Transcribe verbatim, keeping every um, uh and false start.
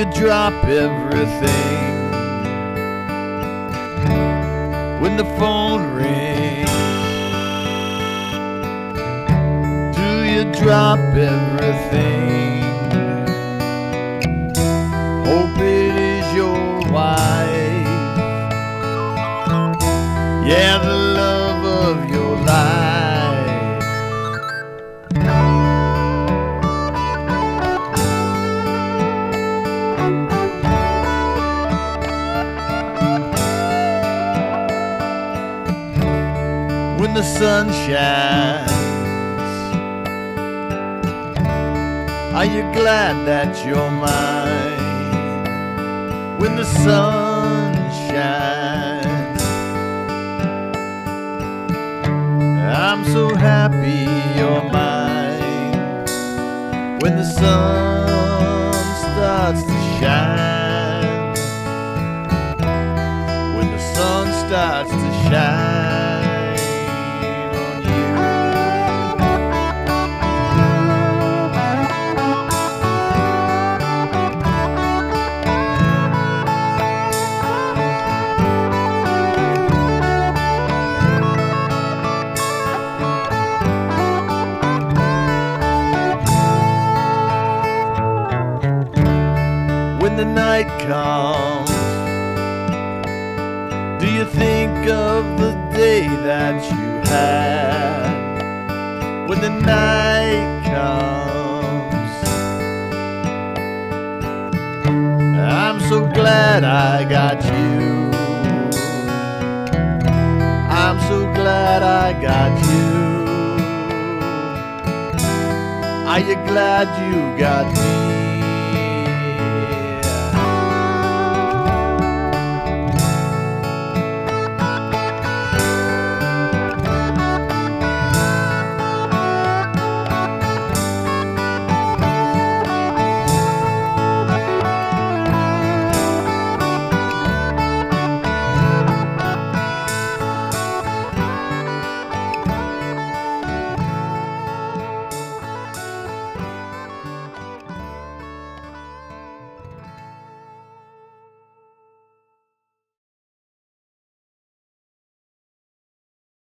you drop everything when the phone rings? Do you drop everything? Hope it is your wife, yeah, the love of your life. When the sun shines, are you glad that you're mine? When the sun shines, I'm so happy you're mine. When the sun starts to shine, when the sun starts to shine on you. When the night comes, do you think of the day that you had? When the night comes, I'm so glad I got you. I'm so glad I got you. Are you glad you got me?